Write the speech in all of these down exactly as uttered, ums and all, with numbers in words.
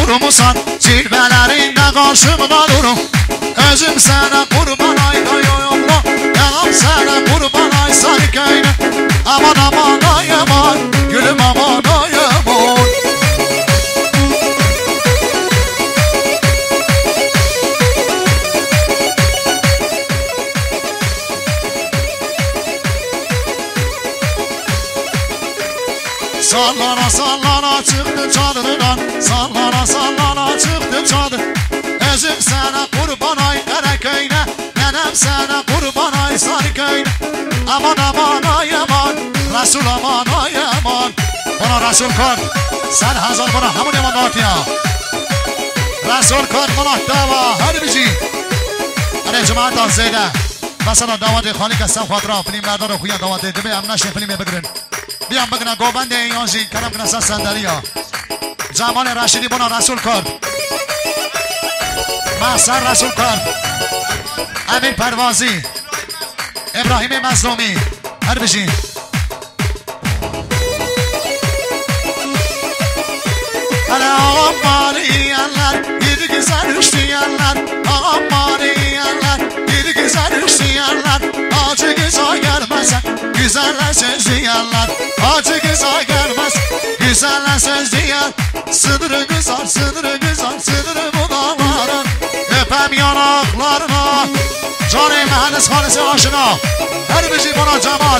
durmusan cilvelerin de karşımda durum özüm sana kurban ay yoyumlu yanım sana kurban ay sarıkayna aman aman ay aman gülüm aman ay aman Sallana sallana çıktı çadırdan Sallana sallana çıktı çadır Özüm sana kurban ay Karaköy'ne Nenem sana kurban ay Sarıköy'ne Aman aman ay aman Resul aman ay aman Bana Resul kod Sen hazır bana همون yaman dağıt ya Resul kod bana dava Hadi bici Hadi cemaat zeyde مثلا دعوت خالی که سم خاطره فیلم مردان رو خویا دعوت دبی هم نشه فیلم بگیرن بیام بگیرن گوبند یانجی کرم کنه سر صندلیا جمال رشیدی بنا رسول کرد محسن رسول کرد امیر پروازی ابراهیم مظلومی هر بشین hele ağam mariyenler yedi güzel üşleyenler ağam mariyenler yedi güzel üşleyenler acı güzel gelmezse güzeller sözleyenler acı güzel gelmez güzeller sözleyen sınırı güzel sınırı güzel sınırı bu dağların öpem yanaklarına canı mühendis hanesi aşına her bir şey bana cemal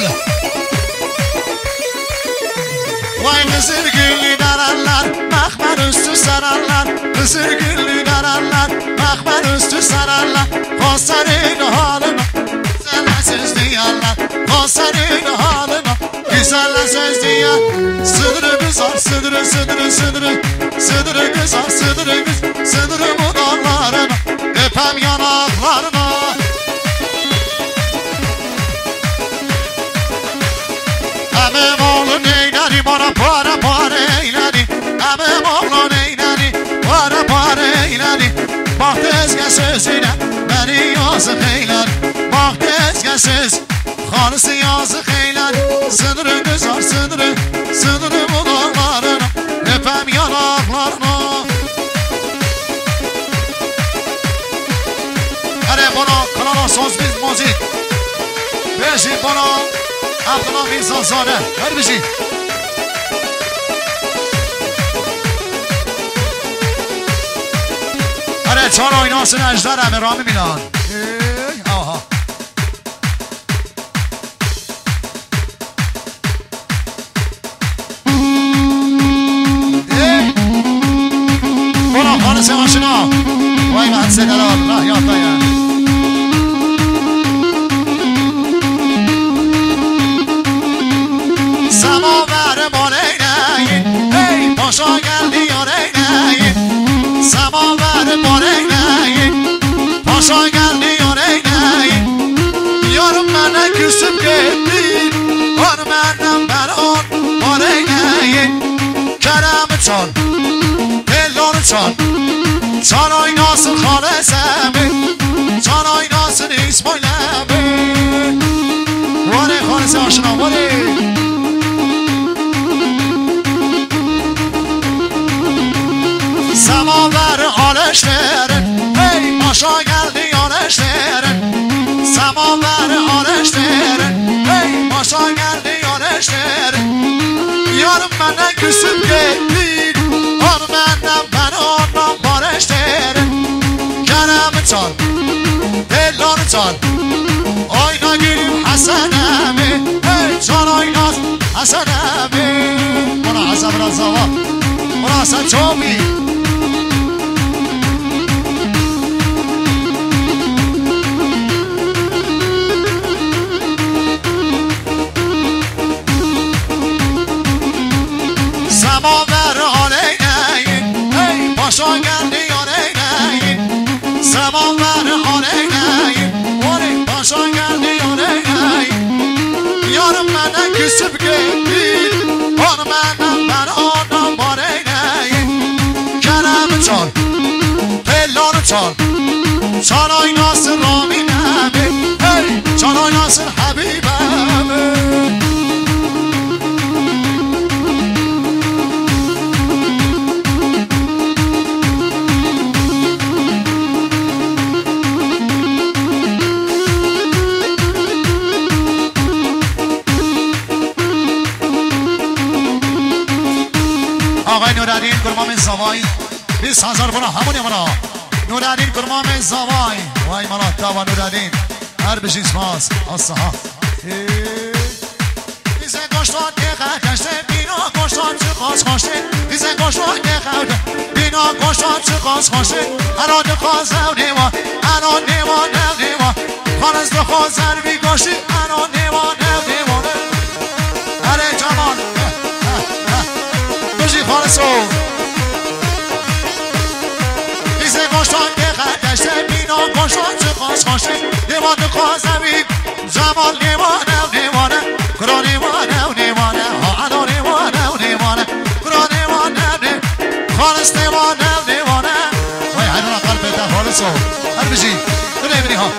vay kızır güllü derenler Mehmer üstü saranlar Kızır güllü derenler Mehmer üstü saranlar Konserin halına Güzelle söz diyenler Konserin halına Güzelle söz diyen Sınırı güzel sınırı sınırı sınırı Sınırı güzel sınırı güzel Sınırı bu dağlarına Öpem yanaklarına Emim oğlu neyneri bana para para eyledi Emim oğlu neyneri para para eyledi Bak tezgah sözüne beni yazık eyledi Bak tezgah söz Hanısı yazık eyledi Sınırı güzel sınırı Sınırı bu dağlarına Öpem yanaklarına Hadi bana kanala sonsuz müzik Beşi bana Abdullah Mirza Zade her bir şey Hadi çar oynasın Ejder Emir Rami Milan Ey aha Ey Bana kanı savaşına Vay ben seneler Rahyata ya Semaver bol eyleyin Hey başa geldi yar eyleyin Semaver bol eyleyin Başa geldi yar eyleyin Yarım bana küsüp gitti On benden ben on bol eyleyin Kerem'i çal Pellonu çal Çal oynasın Halesemi Çal oynasın İsmail'emi Vare Halesi aşına vare Semaver aleşlerin Hey başa geldi aleşlerin Semaver aleşlerin Hey başa geldi aleşlerin Yarım benden küsüp gitti On benden ben ondan barışlerin Kerem'i çal Pellonu çal Oyna gülüm Hasan'emi Hey çal oynaz Hasan'emi Bana Hasan biraz hava Bana Hasan çok iyi Semaver aleyneyin Hey başa geldi aleyneyin Semaver aleyneyin Hey başa geldi aleyneyin Yarım benden küsüp gitti Onu benden ben ondan var eyleyin Kerem'i çal Pellonu çal Çal oynasın Raminemi Hey çal oynasın Habibemi بیست هزار بنا همونی منا نورالدین کرمام زوای وای منا تاوا نورالدین هر بشین سپاس آسها بیزه گشتان دقیقه کشته بینا گشتان چه خواست خوشته بیزه گشتان دقیقه بینا گشتان چه خواست خوشته هران دخواست او نیوان هران نیوان او نیوان خانست دخواست هر بی گشتی هران نیوان او نیوانه هره جمان بجی خانست رو بیزه گشتان دقیقه کشته بینا گشتان چه خواست خوشته نیوان دخواست او بی جمال نیوان او نیوانه کرا نیوان او نیوانه هران نیوان او نیوانه کرا نیوان او نیوانه خانست نیوان او نیوانه وای هران قلب ده خانست رو هر بجی تو نیبینی ها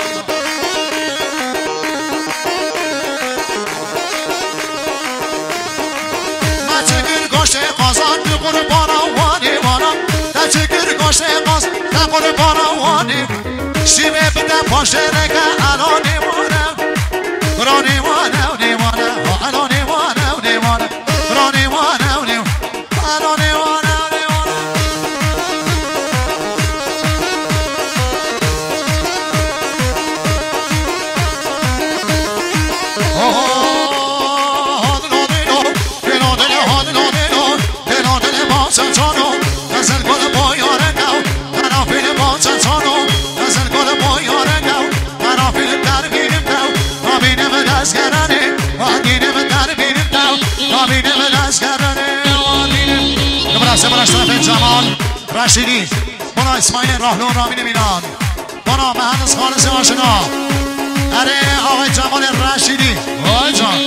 قازان دی قربانا وانی وانا در چکر گوشه قاز در قربانا وانی شیمه بده پاشه رگه الانی وانا برانی وانا و نیوانا الانی وانا و نیوانا برانی وانا و نیوانا الانی وانا و نیوانا چانو نزل گل بایاره گاو قرافیل با چانو نزل گل بایاره گاو قرافیل در بینم گاو نابینم دستگرانه وادینم در بینم گاو نابینم دستگرانه وادینم کبراسه براش طرف جمال رشیدی بنا اسماعیل راهلو رامین میلان بنا مهندس خالص آشنا اره آقای جمال رشیدی وای جان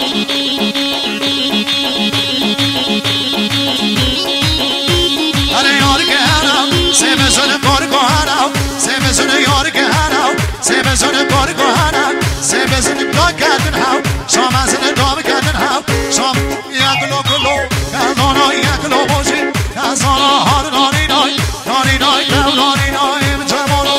Se me suena por cojarao, se me suena yor que harao, se me suena por cojarao, se me suena por cojarao, shom azne dom cojarao, shom yaklo klo, kazono yaklo boji, kazono har nori noi, nori noi, nori noi, jamolo.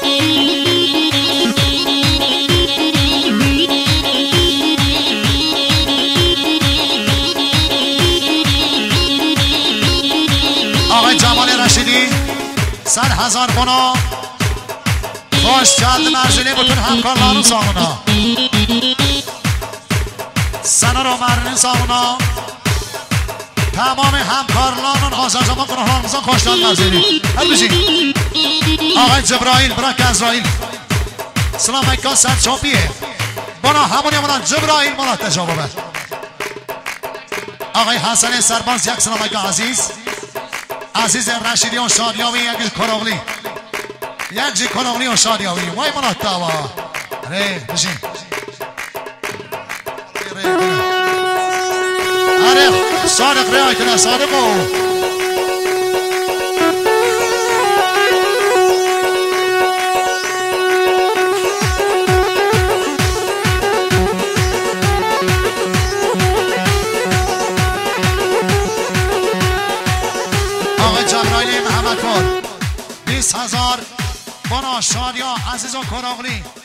آقای جمال رشیدی صد هزار بنا خوش جلد مرزیلی بتون همکارلانو سامونا سنه رو مرنین سامونا تمام همکارلانون آزرزمان کنه بزن خوش جلد مرزیلی هر بشی آقای جبرائیل براک ازرائیل سلام ایکا سر چاپیه بنا همونی همونن جبرائیل بنا تجابه بر آقای حسن سرباز یک سلام ایکا عزیز عزیز رشیدی و شادیاوی یک کراغلی یک جی کراغلی و شادیاوی وای منات داوا ره بشین اره صادق ره آیتونه صادقو بیست هزار بنا شادیا عزیز و کراغلی